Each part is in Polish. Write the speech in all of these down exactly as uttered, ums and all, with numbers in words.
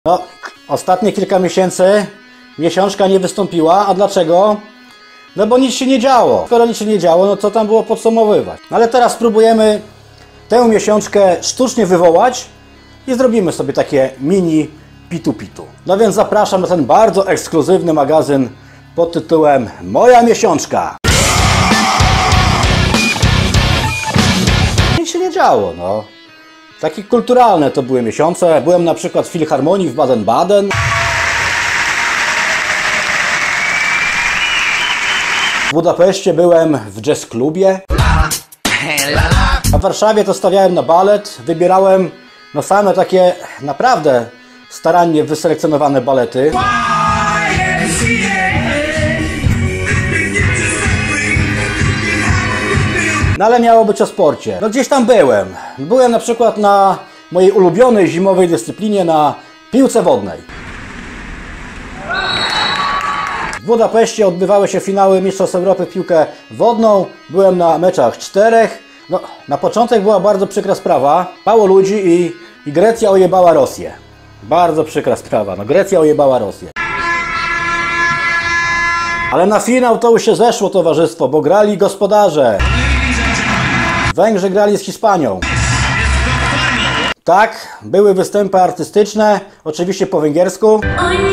No, ostatnie kilka miesięcy miesiączka nie wystąpiła, a dlaczego? No bo nic się nie działo. Skoro nic się nie działo, no to tam było podsumowywać. No ale teraz spróbujemy tę miesiączkę sztucznie wywołać i zrobimy sobie takie mini pitu-pitu. No więc zapraszam na ten bardzo ekskluzywny magazyn pod tytułem Moja miesiączka. Nic się nie działo, no. Takie kulturalne to były miesiące. Byłem na przykład w Filharmonii w Baden-Baden. W Budapeszcie byłem w jazz klubie. A w Warszawie to stawiałem na balet. Wybierałem no same takie naprawdę starannie wyselekcjonowane balety. No ale miało być o sporcie. No gdzieś tam byłem. Byłem na przykład na mojej ulubionej zimowej dyscyplinie, na piłce wodnej. W Budapeszcie odbywały się finały Mistrzostw Europy w piłkę wodną. Byłem na meczach czterech. No, na początek była bardzo przykra sprawa. Mało ludzi i, i Grecja ojebała Rosję. Bardzo przykra sprawa. No, Grecja ojebała Rosję. Ale na finał to już się zeszło towarzystwo, bo grali gospodarze. Węgrzy grali z Hiszpanią. Tak, były występy artystyczne, oczywiście po węgiersku.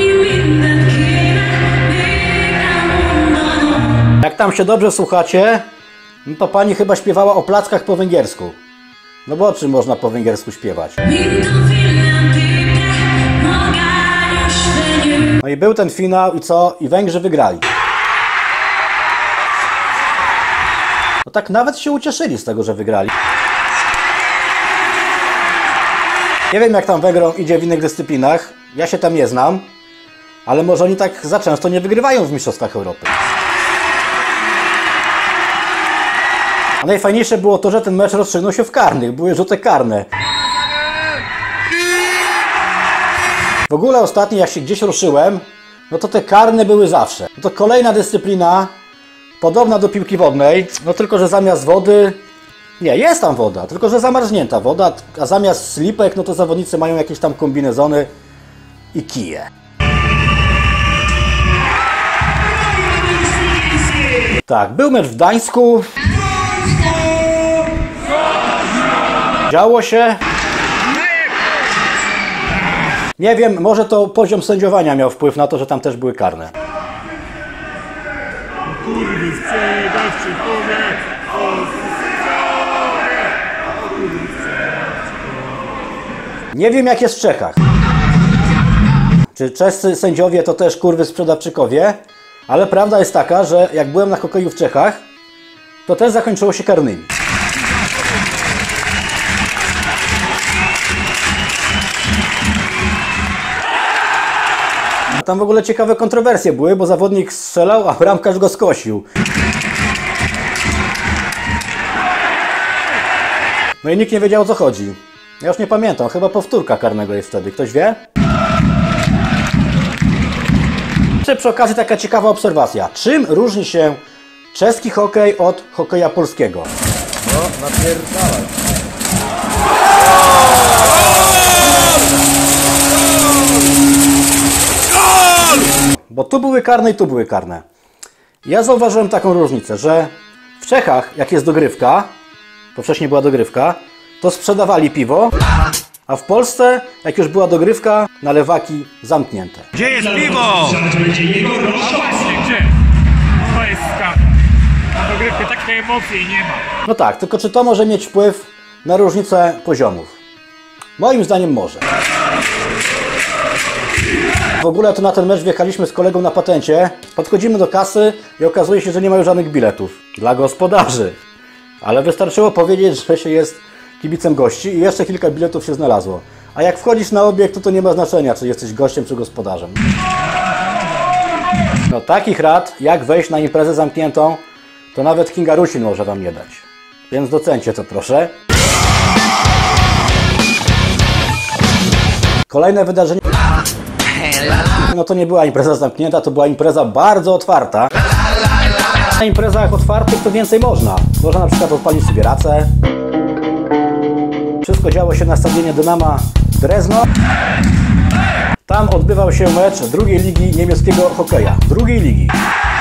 Jak tam się dobrze słuchacie, no to pani chyba śpiewała o plackach po węgiersku. No bo o czym można po węgiersku śpiewać? No i był ten finał i co? I Węgrzy wygrali. No tak nawet się ucieszyli z tego, że wygrali. Nie wiem jak tam Węgrom idzie w innych dyscyplinach. Ja się tam nie znam. Ale może oni tak za często nie wygrywają w Mistrzostwach Europy. A najfajniejsze było to, że ten mecz rozstrzygnął się w karnych. Były rzuty karne. W ogóle ostatnio jak się gdzieś ruszyłem, no to te karne były zawsze. No to kolejna dyscyplina, podobna do piłki wodnej, no tylko że zamiast wody... Nie, jest tam woda, tylko że zamarznięta woda, a zamiast slipek, no to zawodnicy mają jakieś tam kombinezony i kije. Tak, był mecz w Gdańsku. Działo się. Nie wiem, może to poziom sędziowania miał wpływ na to, że tam też były karne. Nie wiem jak jest w Czechach. Czy czescy sędziowie to też kurwy sprzedawczykowie? Ale prawda jest taka, że jak byłem na hokeju w Czechach, to też zakończyło się karnymi. A tam w ogóle ciekawe kontrowersje były, bo zawodnik strzelał, a bramkarz go skosił. No i nikt nie wiedział o co chodzi. Ja już nie pamiętam, chyba powtórka karnego jest wtedy. Ktoś wie? Czy przy okazji taka ciekawa obserwacja. Czym różni się czeski hokej od hokeja polskiego? No, napierdalaj. Bo tu były karne i tu były karne. Ja zauważyłem taką różnicę, że w Czechach, jak jest dogrywka, to wcześniej była dogrywka, to sprzedawali piwo, a w Polsce, jak już była dogrywka, nalewaki zamknięte. Gdzie jest piwo? A właśnie, gdzie? To jest skandal. Na dogrywkę takiej emocji nie ma. No tak, tylko czy to może mieć wpływ na różnicę poziomów? Moim zdaniem może. W ogóle to na ten mecz wjechaliśmy z kolegą na patencie, podchodzimy do kasy i okazuje się, że nie ma już żadnych biletów dla gospodarzy. Ale wystarczyło powiedzieć, że się jest kibicem gości i jeszcze kilka biletów się znalazło. A jak wchodzisz na obiekt, to to nie ma znaczenia, czy jesteś gościem, czy gospodarzem. No takich rad, jak wejść na imprezę zamkniętą, to nawet Kinga Rusin może wam nie dać. Więc docencie to proszę. Kolejne wydarzenie. No to nie była impreza zamknięta, to była impreza bardzo otwarta. Na imprezach otwartych to więcej można. Można na przykład odpalić sobie racę. Wszystko działo się na stadionie Dynama Drezno. Tam odbywał się mecz drugiej ligi niemieckiego hokeja. Drugiej ligi.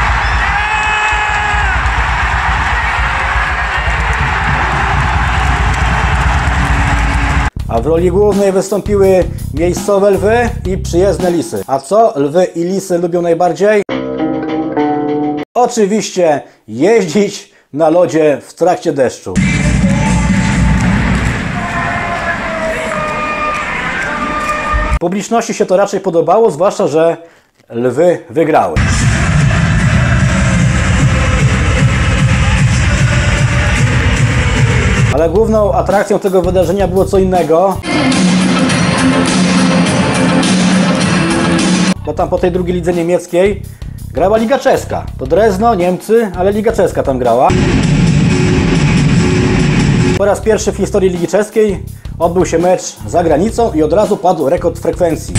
A w roli głównej wystąpiły miejscowe lwy i przyjezdne lisy. A co lwy i lisy lubią najbardziej? Oczywiście jeździć na lodzie w trakcie deszczu. Publiczności się to raczej podobało, zwłaszcza że lwy wygrały. Ale główną atrakcją tego wydarzenia było co innego. Bo tam po tej drugiej lidze niemieckiej grała Liga Czeska. To Drezno, Niemcy, ale Liga Czeska tam grała. Po raz pierwszy w historii Ligi Czeskiej odbył się mecz za granicą i od razu padł rekord frekwencji.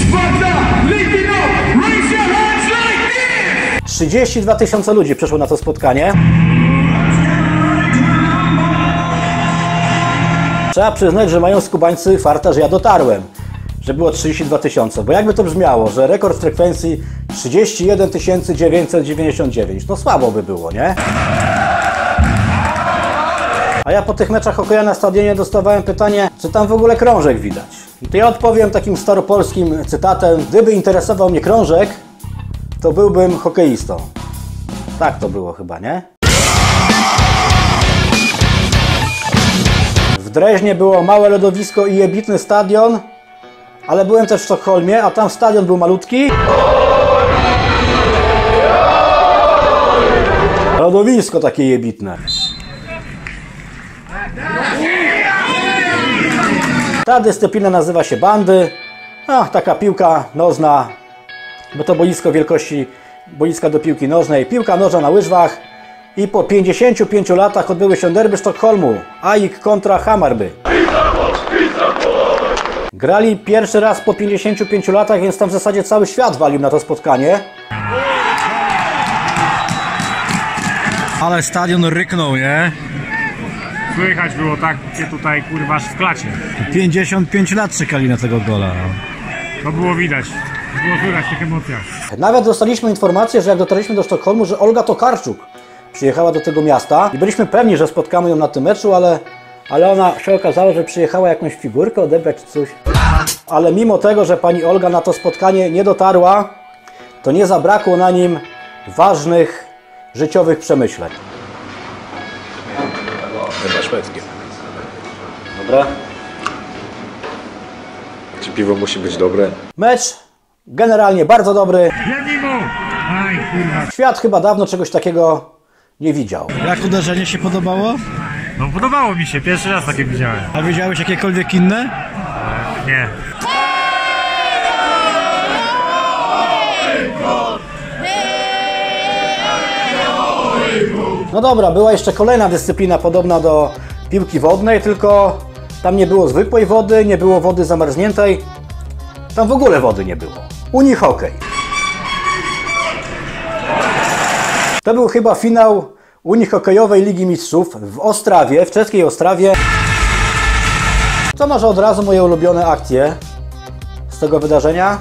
trzydzieści dwa tysiące ludzi przyszło na to spotkanie. Trzeba przyznać, że mają skubańcy farta, że ja dotarłem, że było trzydzieści dwa tysiące, bo jakby to brzmiało, że rekord frekwencji trzydzieści jeden tysięcy dziewięćset dziewięćdziesiąt dziewięć, no słabo by było, nie? A ja po tych meczach hokeja na stadionie dostawałem pytanie, czy tam w ogóle krążek widać. I to ja odpowiem takim staropolskim cytatem: gdyby interesował mnie krążek, to byłbym hokeistą. Tak to było chyba, nie? W Dreźnie było małe lodowisko i jebitny stadion, ale byłem też w Sztokholmie, a tam stadion był malutki. Lodowisko takie jebitne. Ta dyscyplina nazywa się bandy. No, taka piłka nożna, bo to boisko wielkości boiska do piłki nożnej. Piłka nożna na łyżwach. I po pięćdziesięciu pięciu latach odbyły się derby Sztokholmu. A I K kontra Hammarby. Grali pierwszy raz po pięćdziesięciu pięciu latach, więc tam w zasadzie cały świat walił na to spotkanie. Ale stadion ryknął, nie? Słychać było tak, gdzie tutaj kurwa aż w klacie. pięćdziesiąt pięć lat czekali na tego gola. To było widać. Było słychać w tych emocjach. Nawet dostaliśmy informację, że jak dotarliśmy do Sztokholmu, że Olga Tokarczuk przyjechała do tego miasta i byliśmy pewni, że spotkamy ją na tym meczu, ale, ale ona się okazało, że przyjechała jakąś figurkę odebrać czy coś. Ale mimo tego, że pani Olga na to spotkanie nie dotarła, to nie zabrakło na nim ważnych życiowych przemyśleń. Chyba szwedzkie. Dobra. Czy piwo musi być dobre? Mecz generalnie bardzo dobry. Jednij mu! Aj kurwa. Świat chyba dawno czegoś takiego nie widział. Jak uderzenie się podobało? No podobało mi się, pierwszy raz takie widziałem. A widziałeś jakiekolwiek inne? Nie. No dobra, była jeszcze kolejna dyscyplina podobna do piłki wodnej, tylko tam nie było zwykłej wody, nie było wody zamarzniętej. Tam w ogóle wody nie było. Unihokej. To był chyba finał Unihokejowej Ligi Mistrzów w Ostrawie, w czeskiej Ostrawie. To może od razu moje ulubione akcje z tego wydarzenia.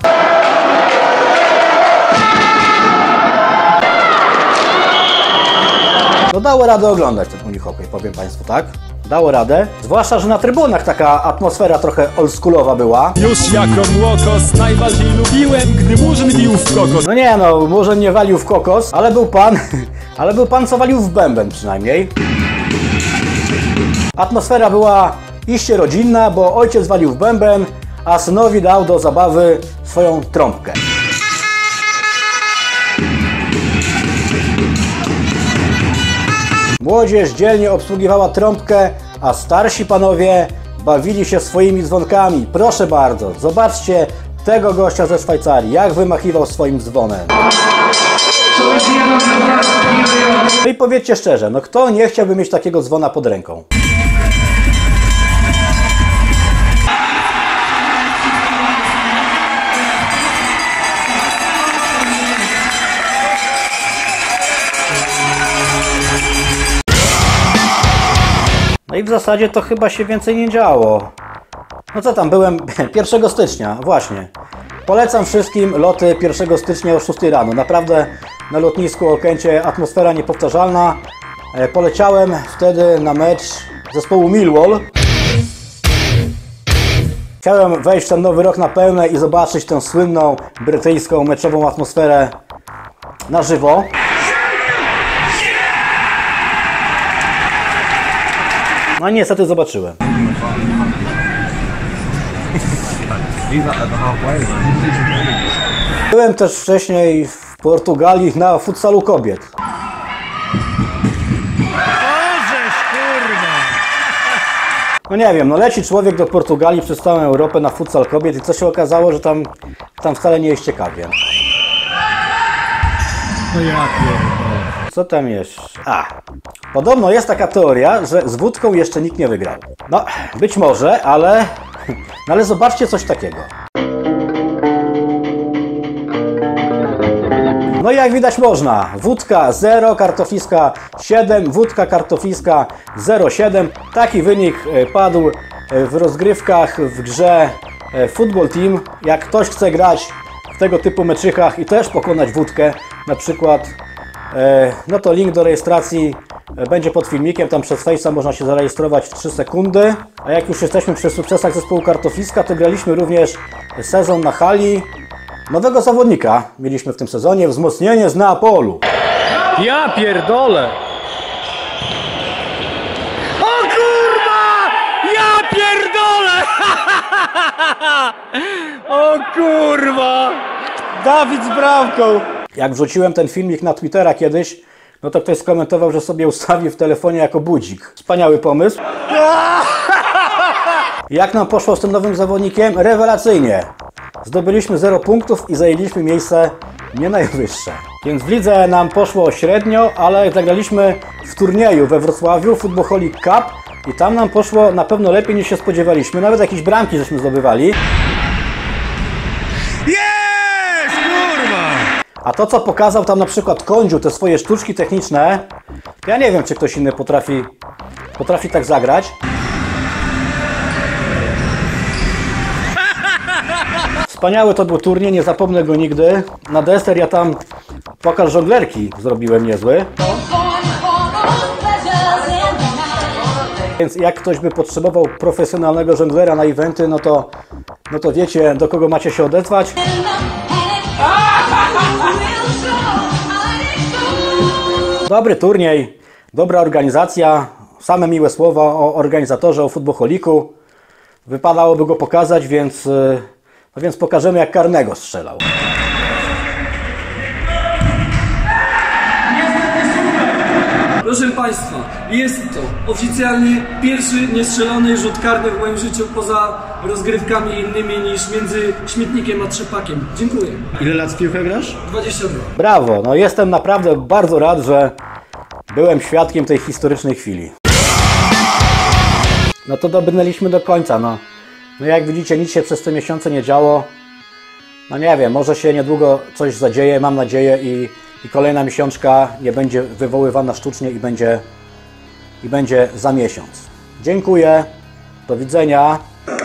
No dało radę oglądać ten unihokej, powiem Państwu, tak? Dało radę. Zwłaszcza, że na trybunach taka atmosfera trochę oldschoolowa była. Już jako młokos najbardziej lubiłem, gdy murzyn bił w kokos. No nie no, Murzyn nie walił w kokos, ale był pan, ale był pan co walił w bęben przynajmniej. Atmosfera była iście rodzinna, bo ojciec walił w bęben, a synowi dał do zabawy swoją trąbkę. Młodzież dzielnie obsługiwała trąbkę, a starsi panowie bawili się swoimi dzwonkami. Proszę bardzo, zobaczcie tego gościa ze Szwajcarii, jak wymachiwał swoim dzwonem. No i powiedzcie szczerze, no kto nie chciałby mieć takiego dzwona pod ręką? No i w zasadzie to chyba się więcej nie działo. No co tam, byłem pierwszego stycznia, właśnie. Polecam wszystkim loty pierwszego stycznia o szóstej rano. Naprawdę na lotnisku Okęcie atmosfera niepowtarzalna. Poleciałem wtedy na mecz zespołu Millwall. Chciałem wejść w ten nowy rok na pełne i zobaczyć tę słynną brytyjską meczową atmosferę na żywo. No i niestety zobaczyłem. Byłem też wcześniej w Portugalii na futsalu kobiet. Bożeż, kurwa! No nie wiem, no leci człowiek do Portugalii przez całą Europę na futsal kobiet i co się okazało, że tam, tam wcale nie jest ciekawie. No ja pierdolę. Co tam jeszcze? A, podobno jest taka teoria, że z wódką jeszcze nikt nie wygrał. No, być może, ale, no ale zobaczcie coś takiego. No i jak widać można, wódka zero, kartofliska siedem, wódka kartofliska zero przecinek siedem. Taki wynik padł w rozgrywkach w grze Football Team. Jak ktoś chce grać w tego typu meczykach i też pokonać wódkę, na przykład, no to link do rejestracji będzie pod filmikiem, tam przez Face'a można się zarejestrować w trzy sekundy. A jak już jesteśmy przy sukcesach zespołu Kartofliska, to graliśmy również sezon na hali. Nowego zawodnika mieliśmy w tym sezonie, wzmocnienie z Neapolu. Ja pierdolę! O kurwa! Ja pierdolę! O kurwa! Dawid z bramką! Jak wrzuciłem ten filmik na Twittera kiedyś, no to ktoś skomentował, że sobie ustawił w telefonie jako budzik. Wspaniały pomysł. Jak nam poszło z tym nowym zawodnikiem? Rewelacyjnie. Zdobyliśmy zero punktów i zajęliśmy miejsce nie najwyższe. Więc w lidze nam poszło średnio, ale zagraliśmy w turnieju we Wrocławiu, Football Cup, i tam nam poszło na pewno lepiej niż się spodziewaliśmy. Nawet jakieś bramki żeśmy zdobywali. Jest, kurwa! A to, co pokazał tam na przykład Kądziu, te swoje sztuczki techniczne, to ja nie wiem, czy ktoś inny potrafi, potrafi tak zagrać. Wspaniały to był turniej, nie zapomnę go nigdy. Na deser ja tam pokaz żonglerki zrobiłem niezły. Więc jak ktoś by potrzebował profesjonalnego żonglera na eventy, no to, no to wiecie, do kogo macie się odezwać. Dobry turniej, dobra organizacja, same miłe słowa o organizatorze, o futboholiku. Wypadałoby go pokazać, więc, no więc pokażemy, jak karnego strzelał. Proszę Państwa, jest to oficjalnie pierwszy niestrzelony rzut karny w moim życiu poza rozgrywkami innymi niż między śmietnikiem a trzepakiem. Dziękuję. Ile lat w piłkę grasz? dwadzieścia dwa. Brawo, no jestem naprawdę bardzo rad, że byłem świadkiem tej historycznej chwili. No to dobrnęliśmy do końca, no. No jak widzicie, nic się przez te miesiące nie działo. No nie wiem, może się niedługo coś zadzieje, mam nadzieję, i, i kolejna miesiączka nie będzie wywoływana sztucznie i będzie, i będzie za miesiąc. Dziękuję, do widzenia.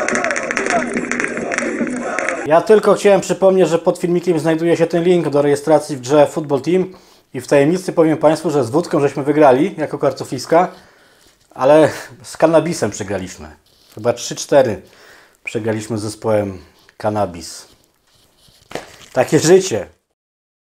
Ja tylko chciałem przypomnieć, że pod filmikiem znajduje się ten link do rejestracji w grze Football Team i w tajemnicy powiem Państwu, że z wódką żeśmy wygrali jako Kartofliska, ale z Kannabisem przegraliśmy. Chyba trzy cztery przegraliśmy z zespołem Cannabis. Takie życie.